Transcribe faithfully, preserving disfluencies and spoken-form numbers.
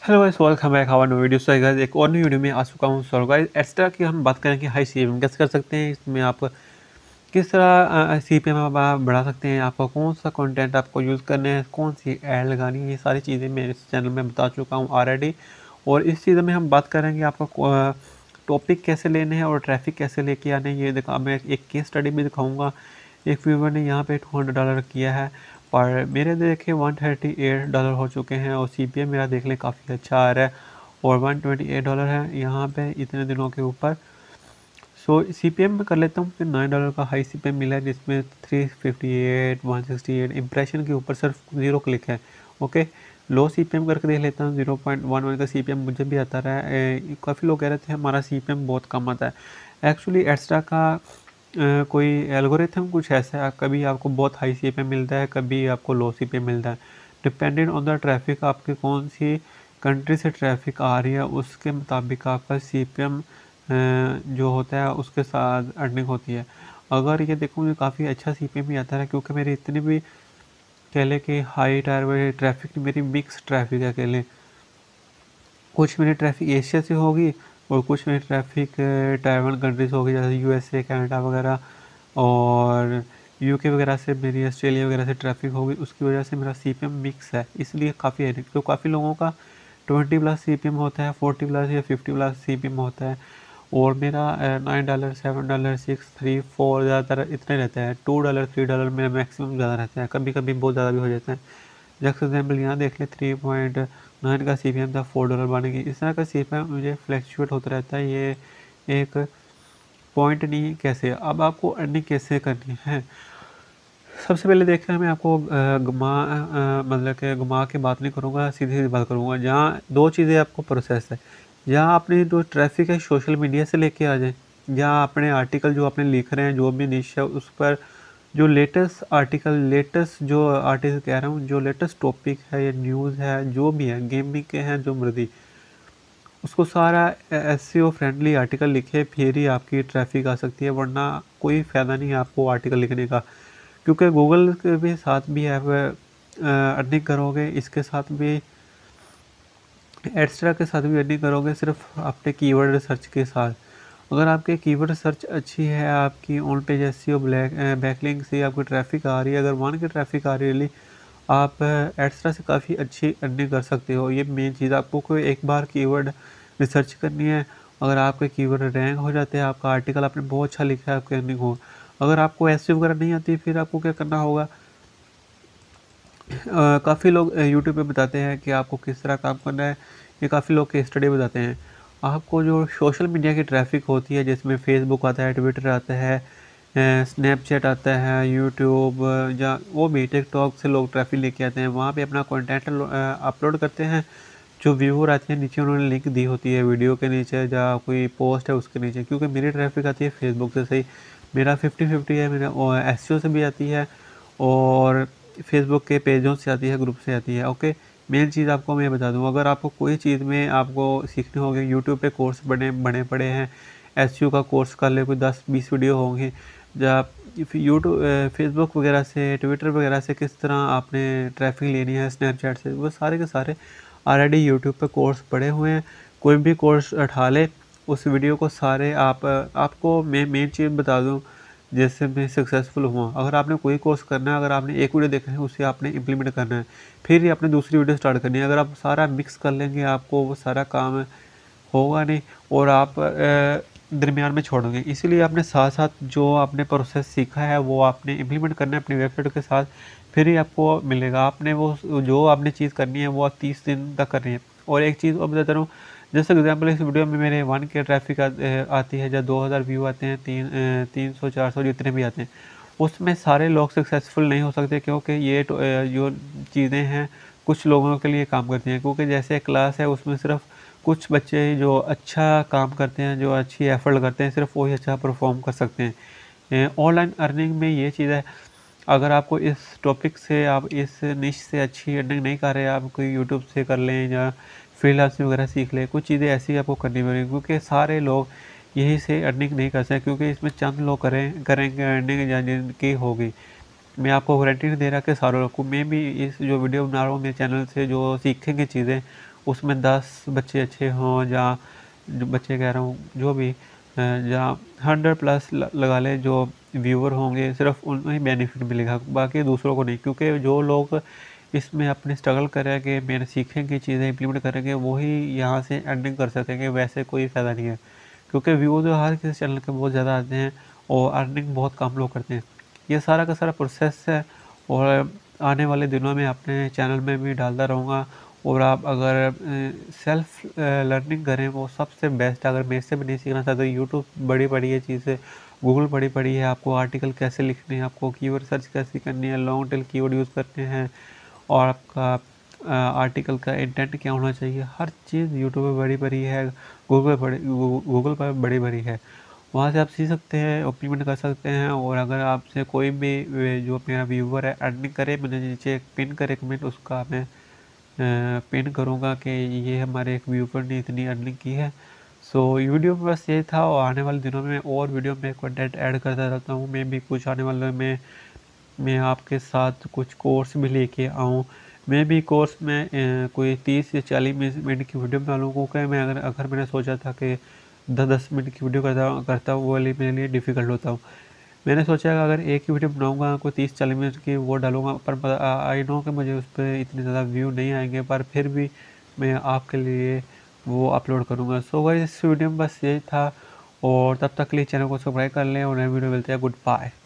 Hello guys, welcome back our new video. So guys, एक और new video में आ चुका हूँ। सो गाइस, एक्स्ट्रा की हम बात करें कि हाई सीपीएम कैसे कर सकते हैं। इसमें आप किस तरह सीपीएम आप आप बढ़ा सकते हैं, आपको कौन सा कंटेंट आपको यूज़ करना है, कौन सी ऐड लगानी है, ये सारी चीज़ें मैं इस चैनल में बता चुका हूँ ऑलरेडी। और इस चीज़ में हम बात करेंगे आपको टॉपिक कैसे लेने हैं और ट्रैफिक कैसे लेके आने हैं। ये दिखा मैं एक केस स्टडी भी दिखाऊँगा। एक व्यूवर ने यहाँ पे टू हंड्रेड डॉलर किया है, पर मेरे देखे वन थर्टी एट डॉलर हो चुके हैं और सीपीएम मेरा देख लें काफ़ी अच्छा आ रहा है और वन ट्वेंटी एट डॉलर है यहाँ पे इतने दिनों के ऊपर। सो सीपीएम में कर लेता हूँ। फिर नाइन डॉलर का हाई सीपीएम मिला है जिसमें three fifty eight one sixty eight impression के ऊपर सिर्फ ज़ीरो क्लिक है। ओके, लो सीपीएम करके देख लेता हूँ। ज़ीरो पॉइंट वन वन का सीपीएम मुझे भी आता रहा है। काफ़ी लोग कह रहे थे हमारा सीपीएम बहुत कम आता है। एक्चुअली एक्स्ट्रा का अ, कोई एल्गोरिथम कुछ ऐसा है, कभी आपको बहुत हाई सी पे मिलता है, कभी आपको लो सी पे मिलता है। डिपेंडेंट ऑन द ट्रैफिक, आपके कौन सी कंट्री से ट्रैफिक आ रही है उसके मुताबिक आपका सी पी एम जो होता है उसके साथ अर्निंग होती है। अगर ये देखो मुझे काफ़ी अच्छा सी पी एम ही आता है क्योंकि मेरी इतनी भी कह लें कि हाई टायर वाली ट्रैफिक मेरी मिक्स ट्रैफिक है। कह लें कुछ मेरी ट्रैफिक एशिया से होगी और कुछ मेरी ट्रैफिक टायर वन कंट्रीज होगी, जैसे यूएसए, कनाडा वगैरह और यूके वगैरह से, मेरी ऑस्ट्रेलिया वगैरह से ट्रैफिक होगी। उसकी वजह से मेरा सीपीएम मिक्स है, इसलिए काफ़ी है। तो काफ़ी लोगों का ट्वेंटी प्लस सीपीएम होता है, फोर्टी प्लस या फिफ्टी प्लस सीपीएम होता है और मेरा nine dollar seven dollar six three four ज़्यादातर इतने रहते हैं। टू डॉलर थ्री डॉलर मेरा मैक्सिमम ज़्यादा रहता है, कभी कभी बहुत ज़्यादा भी हो जाता है। जैसे एग्जाम्पल यहाँ देख ले, थ्री पॉइंट नाइन का सी पी एम था, फोर डॉलर बन गई। इस तरह का सी पी एम मुझे फ्लैक्चुएट होता रहता है। ये एक पॉइंट नहीं कैसे। अब आपको अर्निंग कैसे करनी है, सबसे पहले देखिए मैं आपको घुमा मतलब कि घुमा के बात नहीं करूँगा, सीधी सीधी बात करूँगा। जहाँ दो चीज़ें आपको प्रोसेस है, जहाँ अपनी जो ट्रैफिक है सोशल मीडिया से लेके आ जाए, जहाँ अपने आर्टिकल जो अपने लिख रहे हैं जो भी निश है उस पर जो लेटेस्ट आर्टिकल, लेटेस्ट जो आर्टिकल कह रहा हूँ, जो लेटेस्ट टॉपिक है या न्यूज़ है जो भी है, गेमिंग के हैं जो मर्जी, उसको सारा एसईओ फ्रेंडली आर्टिकल लिखे, फिर ही आपकी ट्रैफिक आ सकती है, वरना कोई फ़ायदा नहीं है आपको आर्टिकल लिखने का। क्योंकि गूगल के भी साथ भी आप अर्निंग करोगे, इसके साथ भी एक्स्ट्रा के साथ भी अर्निंग करोगे सिर्फ अपने कीवर्ड रिसर्च के साथ। अगर आपके कीवर्ड सर्च अच्छी है, आपकी on page SEO black backlink से आपकी ट्रैफिक आ रही है, अगर वन की ट्रैफिक आ रही है, आप एक्स्ट्रा से काफ़ी अच्छी अर्निंग कर सकते हो। ये मेन चीज़, आपको कोई एक बार कीवर्ड रिसर्च करनी है। अगर आपके कीवर्ड रैंक हो जाते हैं, आपका आर्टिकल आपने बहुत अच्छा लिखा है, आपकी अर्निंग हो। अगर आपको एसईओ वगैरह नहीं आती, फिर आपको क्या करना होगा। काफ़ी लोग यूट्यूब पे बताते हैं कि आपको किस तरह काम करना है। ये काफ़ी लोग के स्टडी बताते हैं। आपको जो सोशल मीडिया की ट्रैफिक होती है, जिसमें फेसबुक आता है, ट्विटर आता है, स्नैपचैट आता है, यूट्यूब या वो भी टिकटॉक से लोग ट्रैफिक लेके आते हैं, वहाँ पे अपना कंटेंट अपलोड करते हैं। जो व्यूअर आते हैं नीचे उन्होंने लिंक दी होती है वीडियो के नीचे या कोई पोस्ट है उसके नीचे। क्योंकि मेरी ट्रैफिक आती है फेसबुक से, सही मेरा फिफ्टी फिफ्टी है, मेरा एस से भी आती है और फेसबुक के पेजों से आती है, ग्रुप से आती है। ओके, मेन चीज़ आपको मैं बता दूं, अगर आपको कोई चीज़ में आपको सीखनी होगी, यूट्यूब पे कोर्स बने बने पड़े हैं, एसईओ का कोर्स कर ले, कोई दस बीस वीडियो होंगे। जब यूट्यूब फेसबुक वगैरह से, ट्विटर वगैरह से किस तरह आपने ट्रैफिक लेनी है, स्नैपचैट से, वो सारे के सारे ऑलरेडी यूट्यूब पे कोर्स पड़े हुए हैं। कोई भी कोर्स उठा ले, उस वीडियो को सारे आप आपको मैं मेन चीज़ बता दूँ जैसे मैं सक्सेसफुल हुआ। अगर आपने कोई कोर्स करना है, अगर आपने एक वीडियो देखना है उसे आपने इम्प्लीमेंट करना है, फिर ही आपने दूसरी वीडियो स्टार्ट करनी है। अगर आप सारा मिक्स कर लेंगे, आपको वो सारा काम होगा नहीं और आप दरमियान में छोड़ोगे। इसीलिए आपने साथ साथ जो आपने प्रोसेस सीखा है वो आपने इम्प्लीमेंट करना है अपनी वेबसाइट के साथ, फिर ही आपको मिलेगा। आपने वो जो आपने चीज़ करनी है वो आप तीस दिन तक करनी है। और एक चीज़ और बताता रहूँ, जैसे एग्जाम्पल इस वीडियो में मेरे वन के ट्रैफिक आ, आती है, जब दो हज़ार व्यू आते हैं, तीन तीन सौ चार सौ जितने भी आते हैं, उसमें सारे लोग सक्सेसफुल नहीं हो सकते। क्योंकि ये तो जो चीज़ें हैं कुछ लोगों के लिए काम करती हैं। क्योंकि जैसे क्लास है उसमें सिर्फ कुछ बच्चे जो अच्छा काम करते हैं, जो अच्छी एफर्ट करते हैं, सिर्फ वही अच्छा परफॉर्म कर सकते हैं। ऑनलाइन अर्निंग में ये चीज़ है, अगर आपको इस टॉपिक से, आप इस निश से अच्छी अर्निंग नहीं कर रहे, आप कोई यूट्यूब से कर लें या फ्रीलांसिंग वगैरह सीख लें। कुछ चीज़ें ऐसी आपको करनी पड़ेगी क्योंकि सारे लोग यही से अर्निंग नहीं कर सकते, क्योंकि इसमें चंद लोग करें करेंगे अर्निंग या जिनकी होगी। मैं आपको गारंटी नहीं दे रहा कि सारों लोग को, मैं भी इस जो वीडियो बना रहा हूँ मेरे चैनल से जो सीखेंगे चीज़ें उसमें दस बच्चे अच्छे हों, या जो बच्चे कह रहा हूँ जो भी जहाँ हंड्रेड प्लस लगा लें जो व्यूअर होंगे, सिर्फ उनको ही बेनिफिट मिलेगा, बाकी दूसरों को नहीं। क्योंकि जो लोग इसमें अपने स्ट्रगल करेंगे, मेहनत सीखेंगे, चीज़ें इंप्लीमेंट करेंगे, वही यहाँ से अर्निंग कर सकेंगे, वैसे कोई फ़ायदा नहीं है। क्योंकि व्यूज़ हर किसी चैनल के बहुत ज़्यादा आते हैं और अर्निंग बहुत कम लोग करते हैं। ये सारा का सारा प्रोसेस है और आने वाले दिनों में अपने चैनल में भी डालता रहूँगा। और आप अगर सेल्फ लर्निंग करें वो सबसे बेस्ट। अगर मेरे से भी नहीं सीखना चाहते, यूट्यूब बड़ी पड़ी है चीज़ें, गूगल बड़ी पड़ी है, आपको आर्टिकल कैसे लिखने हैं, आपको कीवर्ड सर्च कैसे करनी है, लॉन्ग टेल कीवर्ड यूज़ करने हैं, और आपका आर्टिकल का इंटेंट क्या होना चाहिए, हर चीज़ यूट्यूब पर बड़ी बड़ी है, गूगल बड़ी गूगल पर बड़ी बड़ी है। वहाँ से आप सीख सकते हैं, इम्प्लीमेंट कर सकते हैं। और अगर आपसे कोई भी जो मेरा व्यूवर है अर्निंग करे, मैंने नीचे एक पिन करे कमेंट, उसका मैं पिन करूँगा कि ये हमारे एक व्यूवर ने इतनी अर्निंग की है। सो वीडियो में बस ये था, और आने वाले दिनों में और वीडियो में कंटेंट ऐड करता रहता हूँ। मैं भी कुछ आने वाले में मैं आपके साथ कुछ कोर्स भी लेके आऊँ। मैं भी कोर्स में अ, कोई तीस या चालीस मिनट की वीडियो बना लूँ, क्योंकि मैं अगर अगर मैंने सोचा था कि दस दस मिनट की वीडियो करता करता हूँ, वो वाली मेरे लिए डिफ़िकल्ट होता हूँ। मैंने सोचा कि अगर एक ही वीडियो बनाऊँगा कोई तीस चालीस मिनट की, वो डालूँगा, पर आई नो कि मुझे उस पे इतने ज़्यादा व्यू नहीं आएँगे, पर फिर भी मैं आपके लिए वो अपलोड करूँगा। सो गाइस, इस वीडियो में बस यही था, और तब तक के लिए चैनल को सब्सक्राइब कर लें, और नई वीडियो मिलते हैं। Good bye.